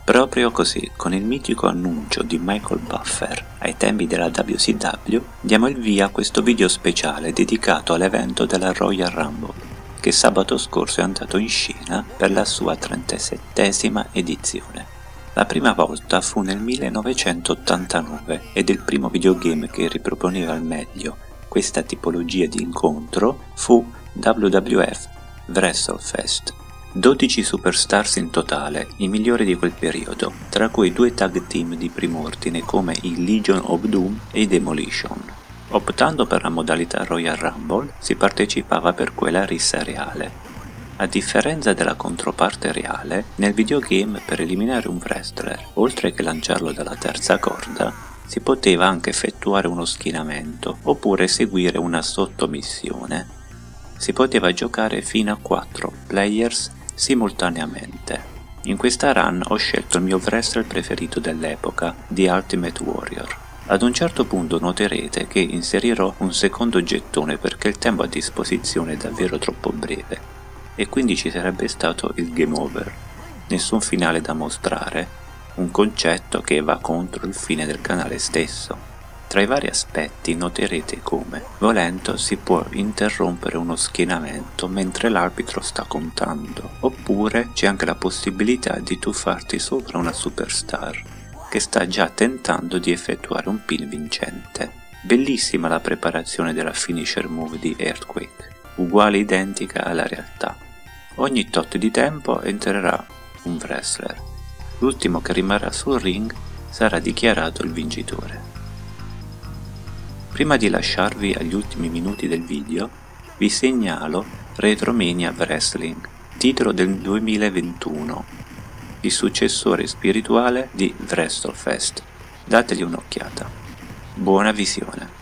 Proprio così, con il mitico annuncio di Michael Buffer ai tempi della WCW, diamo il via a questo video speciale dedicato all'evento della Royal Rumble, che sabato scorso è andato in scena per la sua 37esima edizione. La prima volta fu nel 1989 ed il primo videogame che riproponeva al meglio questa tipologia di incontro fu WWF WrestleFest. 12 superstars in totale, i migliori di quel periodo, tra cui 2 tag team di prim'ordine come i Legion of Doom e i Demolition. Optando per la modalità Royal Rumble, si partecipava per quella rissa reale. A differenza della controparte reale, nel videogame per eliminare un wrestler, oltre che lanciarlo dalla terza corda, si poteva anche effettuare uno schienamento oppure eseguire una sottomissione. Si poteva giocare fino a 4 players simultaneamente. In questa run ho scelto il mio wrestler preferito dell'epoca, The Ultimate Warrior. Ad un certo punto noterete che inserirò un secondo gettone perché il tempo a disposizione è davvero troppo breve e quindi ci sarebbe stato il game over. Nessun finale da mostrare, un concetto che va contro il fine del canale stesso. Tra i vari aspetti noterete come, volendo, si può interrompere uno schienamento mentre l'arbitro sta contando, oppure c'è anche la possibilità di tuffarti sopra una superstar, che sta già tentando di effettuare un pin vincente. Bellissima la preparazione della finisher move di Earthquake, uguale identica alla realtà. Ogni tot di tempo entrerà un wrestler. L'ultimo che rimarrà sul ring sarà dichiarato il vincitore. Prima di lasciarvi agli ultimi minuti del video, vi segnalo Retromania Wrestling, titolo del 2021, il successore spirituale di WrestleFest. Dategli un'occhiata. Buona visione!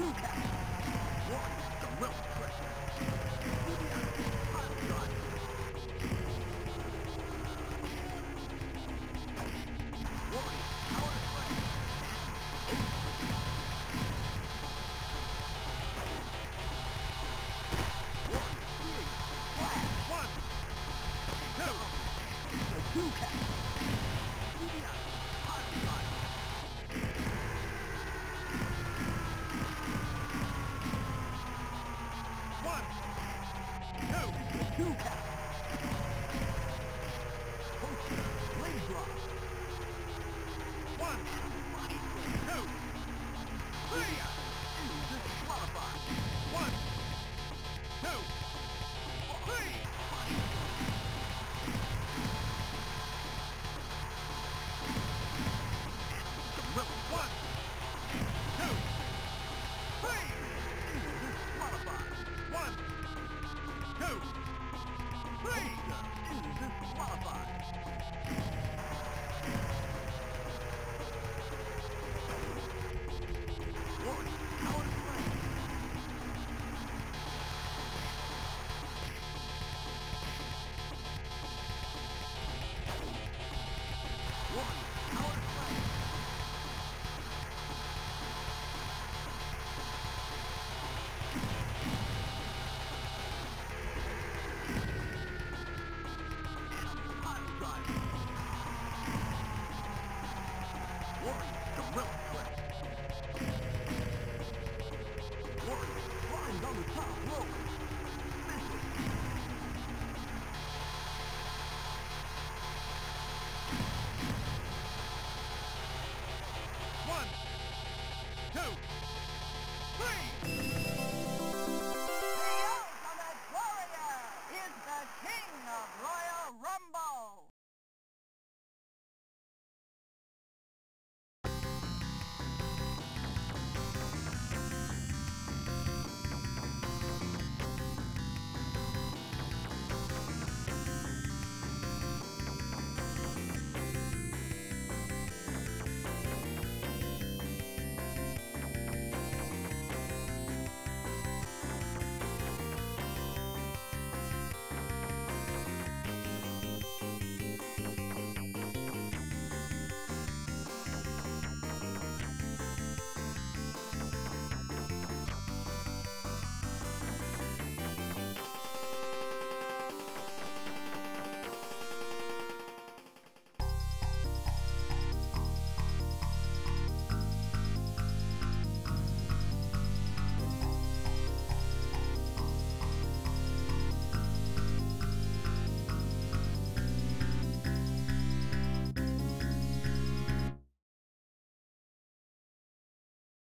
One, two, three!